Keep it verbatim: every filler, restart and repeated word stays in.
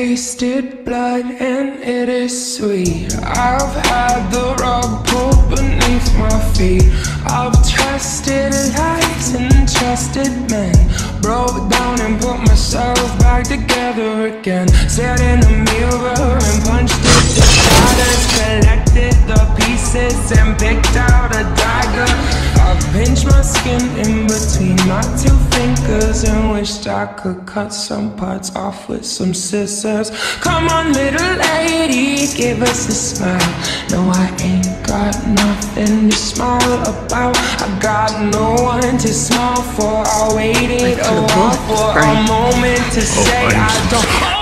tasted blood and it is sweet. I've had the rug pulled beneath my feet. I've trusted lies and trusted men, broke down and put myself back together again. Stared in the mirror and punched it to shatters, collected the pieces and picked out a dagger. I've pinched my skin in between my two fingers and wished I could cut some parts off with some scissors. Come on, little lady, give us a smile. No, I ain't got nothing to smile about. I got no one to smile for. I waited a while for a moment to say I don't.